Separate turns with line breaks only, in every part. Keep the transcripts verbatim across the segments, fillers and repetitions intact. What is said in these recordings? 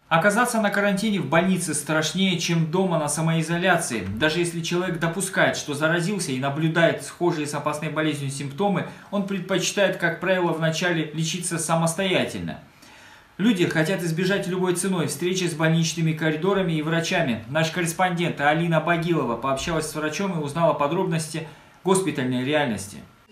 Оказаться на карантине в больнице страшнее, чем дома на самоизоляции. Даже если человек допускает, что заразился и наблюдает схожие с опасной болезнью симптомы, он предпочитает, как правило, вначале лечиться самостоятельно. Люди хотят избежать любой ценой встречи с больничными коридорами и врачами. Наш корреспондент Алина Багилова пообщалась с врачом и узнала подробности госпитальной реальности.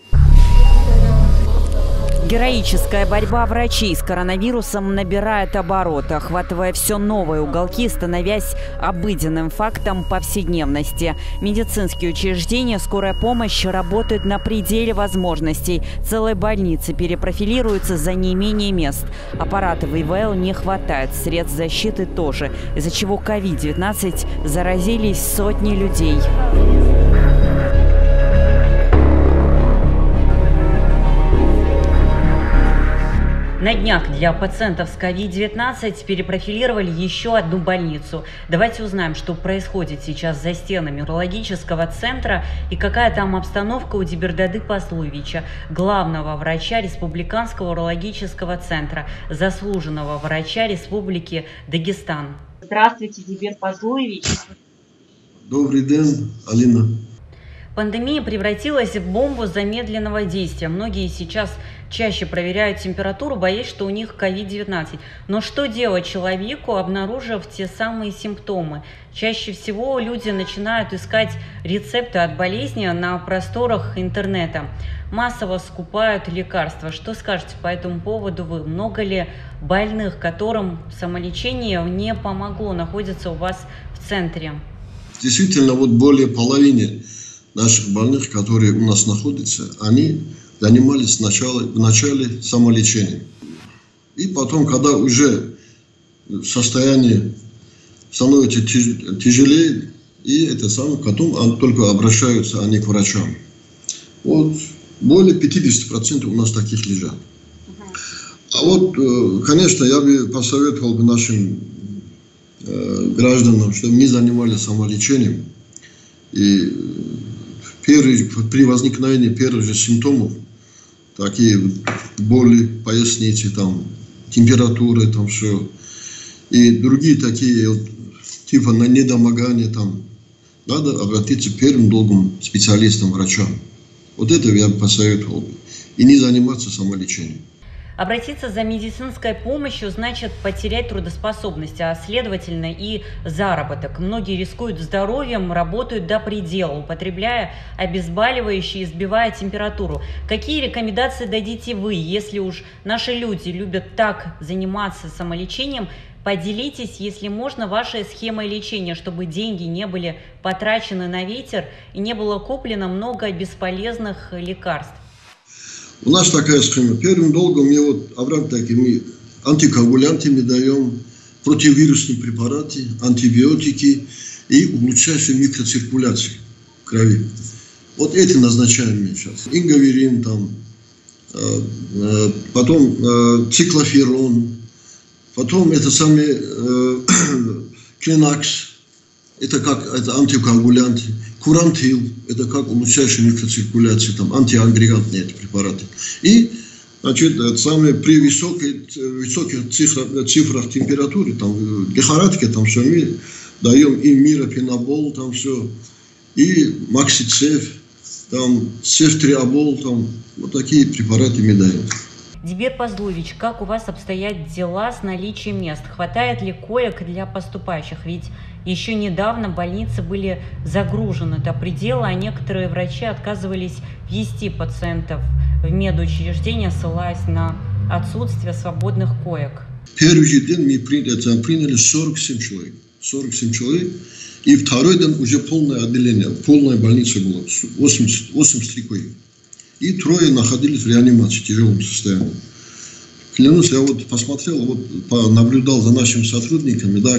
Героическая борьба врачей с коронавирусом набирает обороты, охватывая все новые уголки, становясь обыденным фактом повседневности. Медицинские учреждения, скорая помощь работают на пределе возможностей. Целые больницы перепрофилируются за неимение мест. Аппаратов И В Л не хватает, средств защиты тоже, из-за чего ковид девятнадцать заразились сотни людей. На днях для пациентов с ковид девятнадцать перепрофилировали еще одну больницу. Давайте узнаем, что происходит сейчас за стенами урологического центра и какая там обстановка у Дибердады Пазлуевича, главного врача Республиканского урологического центра, заслуженного врача Республики Дагестан. Здравствуйте, Диберд Пазлуевич.
Добрый день, Алина.
Пандемия превратилась в бомбу замедленного действия. Многие сейчас чаще проверяют температуру, боясь, что у них ковид девятнадцать. Но что делать человеку, обнаружив те самые симптомы? Чаще всего люди начинают искать рецепты от болезни на просторах интернета. Массово скупают лекарства. Что скажете по этому поводу вы? Много ли больных, которым самолечение не помогло, находится у вас в центре?
Действительно, вот более половины наших больных, которые у нас находятся, они занимались сначала, в начале самолечением. И потом, когда уже состояние становится тяжелее, и это самое, потом только обращаются они к врачам. Вот более пятьдесят процентов у нас таких лежат. А вот, конечно, я бы посоветовал бы нашим э, гражданам, чтобы не занимались самолечением. И Первый, при возникновении первых же симптомов, такие боли, поясницы, там, температура, там все, и другие такие, вот, типа на недомогание, там, надо обратиться первым долгом специалистам, врачам. Вот это я бы посоветовал. И не заниматься самолечением.
Обратиться за медицинской помощью значит потерять трудоспособность, а следовательно и заработок. Многие рискуют здоровьем, работают до предела, употребляя обезболивающие, сбивая температуру. Какие рекомендации дадите вы, если уж наши люди любят так заниматься самолечением? Поделитесь, если можно, вашей схемой лечения, чтобы деньги не были потрачены на ветер и не было куплено много бесполезных лекарств.
У нас такая схема. Первым долгом мы вот, мы антикоагулянты мы даем, противовирусные препараты, антибиотики и улучшающие микроциркуляцию крови. Вот эти назначаем мы сейчас. Ингаверин, там, э, э, потом э, циклоферон, потом это самый э, клинакс, это как это антикоагулянты. Курантил, это как улучшающая микроциркуляцию, там, антиагрегатные эти препараты. И, значит, это самое, при высокой, высоких цифрах, цифрах температуры, там, лихорадке, там все, мы даем и миропинабол, там все, и максицеф, там, цефтриабол, там, вот такие препараты мы даем.
Диберд Пазлуевич, как у вас обстоят дела с наличием мест? Хватает ли коек для поступающих? Ведь еще недавно больницы были загружены до предела, а некоторые врачи отказывались ввести пациентов в медучреждения, ссылаясь на отсутствие свободных коек.
Первый же день мы приняли сорок семь человек. сорок семь человек. И второй день уже полное отделение, полная больница была, восемьдесят, восемьдесят три коек. И трое находились в реанимации, в тяжелом состоянии. Клянусь, я вот посмотрел, вот наблюдал за нашими сотрудниками, да,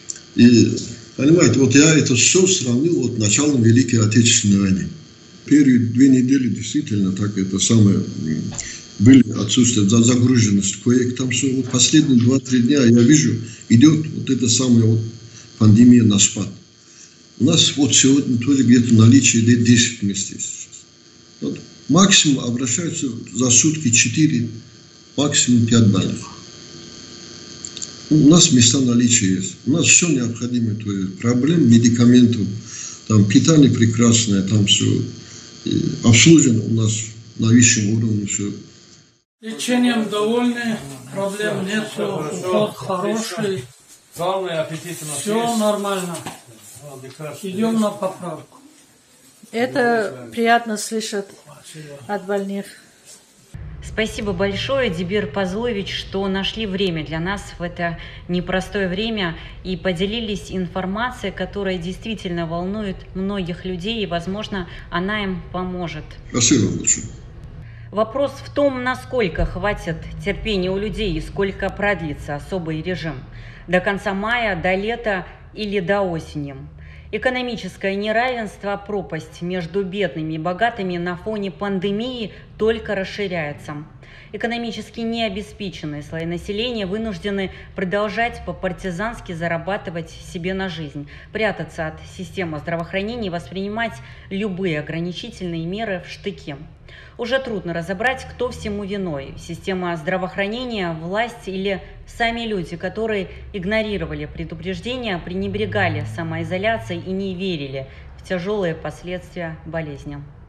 и, понимаете, вот я это все сравнил вот началом Великой Отечественной войны. Первые две недели действительно так это самое, были отсутствие, загруженность коек, там все, вот последние два-три дня я вижу, идет вот эта самая вот пандемия на спад. У нас вот сегодня тоже где-то наличие десять мест есть. Вот. Максимум обращаются за сутки четыре, максимум пять больных. У нас места наличия есть. У нас все необходимое. То есть проблем, медикаментов, там питание прекрасное, там все. И обслужено у нас на высшем уровне все.
Лечением довольны, проблем нет, уход хороший, все нормально. Идем на поправку.
Это приятно слышать от больных.
Спасибо большое, Дибир Пазлович, что нашли время для нас в это непростое время и поделились информацией, которая действительно волнует многих людей, и, возможно, она им поможет.
Спасибо большое.
Вопрос в том, насколько хватит терпения у людей и сколько продлится особый режим. До конца мая, до лета или до осени. Экономическое неравенство, пропасть между бедными и богатыми на фоне пандемии только расширяется. Экономически необеспеченные слои населения вынуждены продолжать по-партизански зарабатывать себе на жизнь, прятаться от системы здравоохранения и воспринимать любые ограничительные меры в штыки. Уже трудно разобрать, кто всему виной – система здравоохранения, власть или сами люди, которые игнорировали предупреждения, пренебрегали самоизоляцией и не верили в тяжелые последствия болезни.